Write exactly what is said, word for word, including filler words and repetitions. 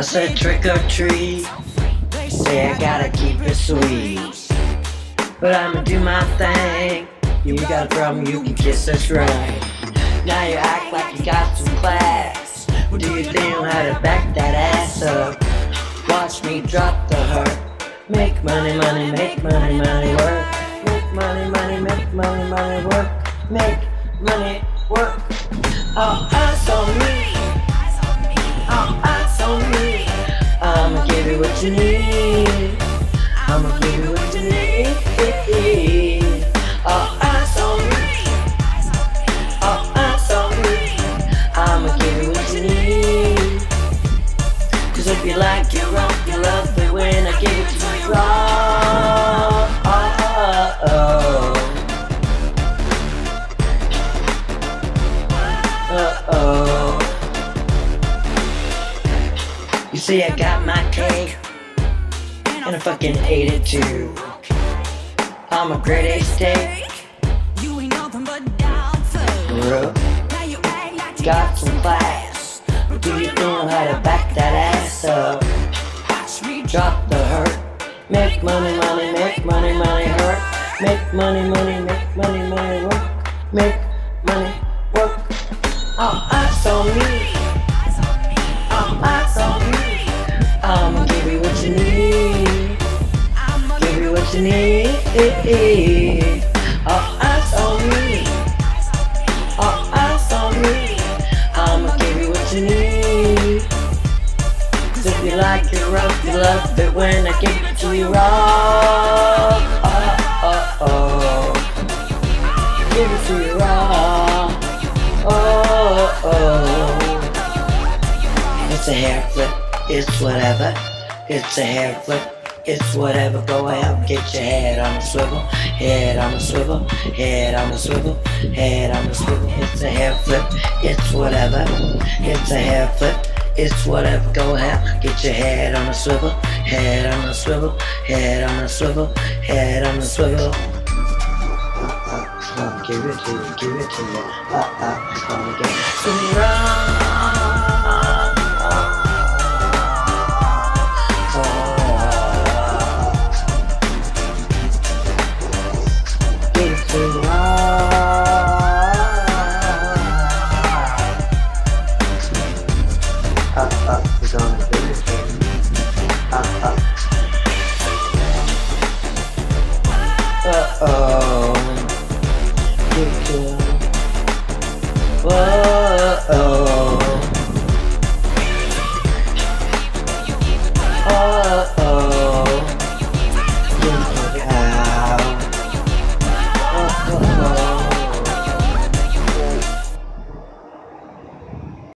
said trick or treat, say I gotta keep it sweet, but I'ma do my thing. You got a problem, you can kiss us right. Now you act like you got some class. Do you think you know how to back that ass up? Watch me drop the hurt. Make money, money, make money, money work. Make money, money, make money, money work. Make money work. All eyes on me. All eyes on me. I'ma give you what you need. I'ma give you what you need. All eyes on me. All eyes on me. I'ma give you what you need. Cause if you like it wrong, you love it when I give it to you wrong. Oh, oh, oh. Uh-oh. You see I got my cake, and I fucking ate it too. I'm a grade A steak. You ain't nothing but dog food. Got some class. Do you know how to back that ass up? Watch me drop the hurt. Make money, money, make money, money hurt. Make money, money, make money, money work. Make money work. All eyes on me. All eyes on me. I'ma give you what you need. Give you what you need. All eyes on me. All eyes on me. I'ma give you what you need. Cause if you like it rough, you love it when I give it to you raw. Oh, oh, oh. Give it to you raw. Oh, oh. It's a hair flip, it's whatever. It's a hair flip, it's whatever. Go ahead, get your head on a swivel. Head on a swivel, head on a swivel, head on a swivel. It's a hair flip, it's whatever. It's a hair flip, it's whatever. Go ahead, get your head on a swivel. Head on a swivel, head on a swivel, head on a swivel. Uh-uh, give it to you, give it to you. Uh-uh, gonna get it to you wrong. Uh-oh. Whoa.